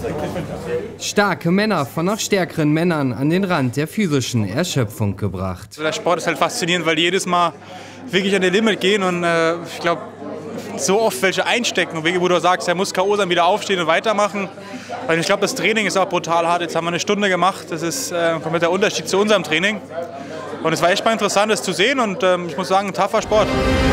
Starke Männer von noch stärkeren Männern an den Rand der physischen Erschöpfung gebracht. Der Sport ist halt faszinierend, weil die jedes Mal wirklich an den Limit gehen und ich glaube, so oft welche einstecken und wo du sagst, er muss K.O. sein, wieder aufstehen und weitermachen. Weil ich glaube, das Training ist auch brutal hart. Jetzt haben wir eine Stunde gemacht, das ist komplett der Unterschied zu unserem Training. Und es war echt mal interessant, das zu sehen und ich muss sagen, ein tougher Sport.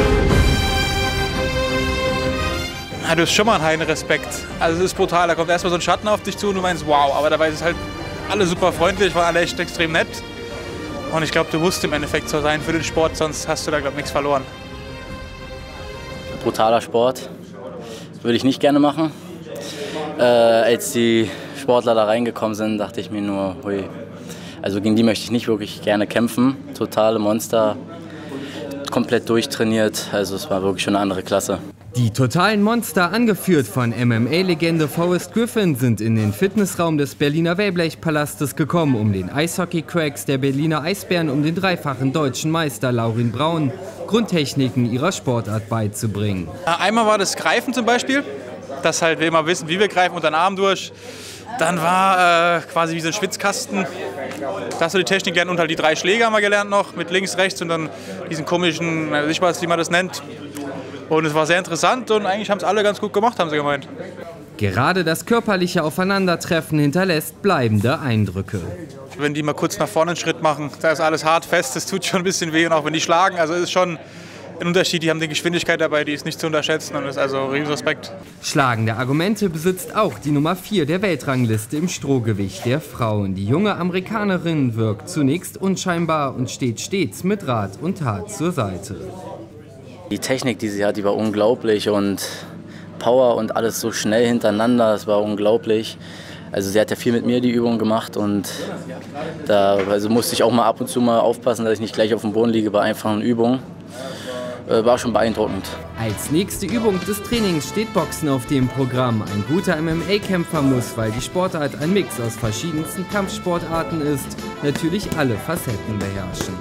Ja, du hast schon mal einen heiden Respekt. Also es ist brutal, da kommt erstmal so ein Schatten auf dich zu und du meinst, wow, aber dabei ist es halt alle super freundlich, waren alle echt extrem nett. Und ich glaube, du musst im Endeffekt so sein für den Sport, sonst hast du da, glaube ich, nichts verloren. Brutaler Sport, würde ich nicht gerne machen. Als die Sportler da reingekommen sind, dachte ich mir nur, hui, also gegen die möchte ich nicht wirklich gerne kämpfen. Totale Monster, komplett durchtrainiert, also es war wirklich schon eine andere Klasse. Die totalen Monster, angeführt von MMA-Legende Forrest Griffin, sind in den Fitnessraum des Berliner Wellblechpalastes gekommen, um den Eishockey-Cracks der Berliner Eisbären um den dreifachen deutschen Meister Laurin Braun Grundtechniken ihrer Sportart beizubringen. Einmal war das Greifen zum Beispiel, dass halt wir immer wissen, wie wir greifen, unter den Arm durch. Dann war quasi wie so ein Schwitzkasten. Da hast du die Technik gelernt und halt die 3 Schläge haben wir gelernt noch, mit links, rechts und dann diesen komischen, ich weiß nicht, wie man das nennt. Und es war sehr interessant und eigentlich haben es alle ganz gut gemacht, haben sie gemeint. Gerade das körperliche Aufeinandertreffen hinterlässt bleibende Eindrücke. Wenn die mal kurz nach vorne einen Schritt machen, da ist alles hart fest, das tut schon ein bisschen weh. Und auch wenn die schlagen, also es ist schon ein Unterschied. Die haben die Geschwindigkeit dabei, die ist nicht zu unterschätzen und ist also riesen Respekt. Schlagende Argumente besitzt auch die Nummer 4 der Weltrangliste im Strohgewicht der Frauen. Die junge Amerikanerin wirkt zunächst unscheinbar und steht stets mit Rat und Tat zur Seite. Die Technik, die sie hat, die war unglaublich und Power und alles so schnell hintereinander, das war unglaublich. Also sie hat ja viel mit mir die Übung gemacht und da musste ich auch mal ab und zu mal aufpassen, dass ich nicht gleich auf dem Boden liege bei einfachen Übungen. War schon beeindruckend. Als nächste Übung des Trainings steht Boxen auf dem Programm. Ein guter MMA-Kämpfer muss, weil die Sportart ein Mix aus verschiedensten Kampfsportarten ist, natürlich alle Facetten beherrschen.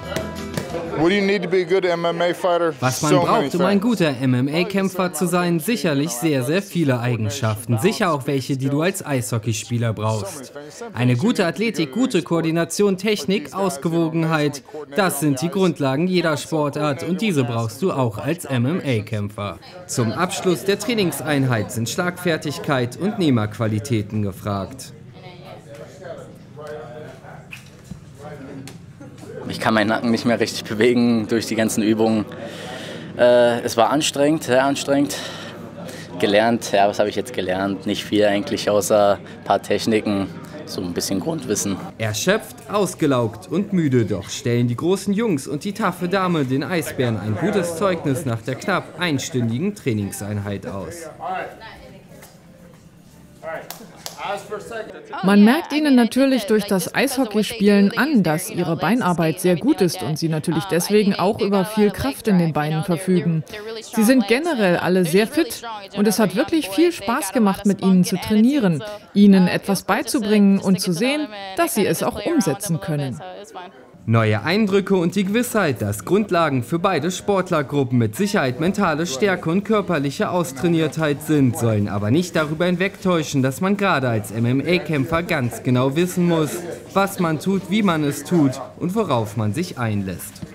Was man braucht, um ein guter MMA-Kämpfer zu sein, sicherlich sehr, sehr viele Eigenschaften. Sicher auch welche, die du als Eishockeyspieler brauchst. Eine gute Athletik, gute Koordination, Technik, Ausgewogenheit, das sind die Grundlagen jeder Sportart und diese brauchst du auch als MMA-Kämpfer. Zum Abschluss der Trainingseinheit sind Schlagfertigkeit und Nehmerqualitäten gefragt. Ich kann meinen Nacken nicht mehr richtig bewegen durch die ganzen Übungen. Es war anstrengend, sehr anstrengend. Gelernt, ja, was habe ich jetzt gelernt? Nicht viel eigentlich, außer ein paar Techniken, so ein bisschen Grundwissen. Erschöpft, ausgelaugt und müde, doch stellen die großen Jungs und die taffe Dame den Eisbären ein gutes Zeugnis nach der knapp einstündigen Trainingseinheit aus. Man merkt ihnen natürlich durch das Eishockeyspielen an, dass ihre Beinarbeit sehr gut ist und sie natürlich deswegen auch über viel Kraft in den Beinen verfügen. Sie sind generell alle sehr fit und es hat wirklich viel Spaß gemacht, mit ihnen zu trainieren, ihnen etwas beizubringen und zu sehen, dass sie es auch umsetzen können. Neue Eindrücke und die Gewissheit, dass Grundlagen für beide Sportlergruppen mit Sicherheit mentale Stärke und körperliche Austrainiertheit sind, sollen aber nicht darüber hinwegtäuschen, dass man gerade als MMA-Kämpfer ganz genau wissen muss, was man tut, wie man es tut und worauf man sich einlässt.